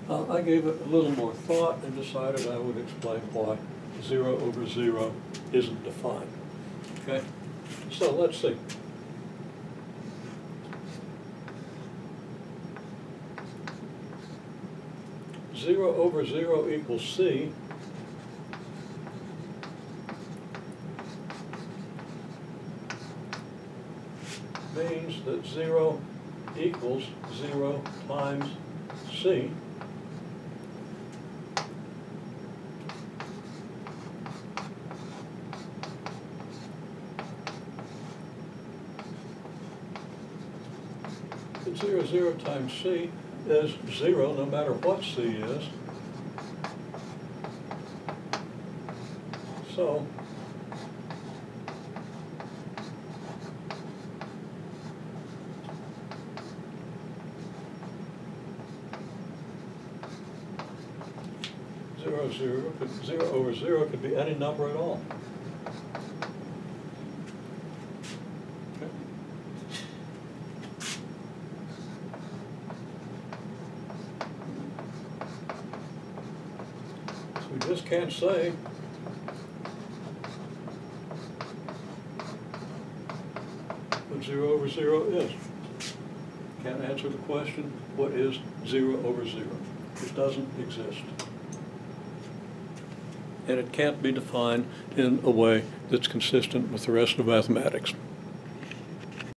I gave it a little more thought and decided I would explain why 0 over 0 isn't defined. Okay? So let's see. Zero over 0 equals C. Means that 0 equals 0 times C. And 0, 0 times C is 0 no matter what C is. So zero over 0 could be any number at all. Okay. So we just can't say what 0 over 0 is. Can't answer the question, what is 0 over 0? It doesn't exist. And it can't be defined in a way that's consistent with the rest of mathematics.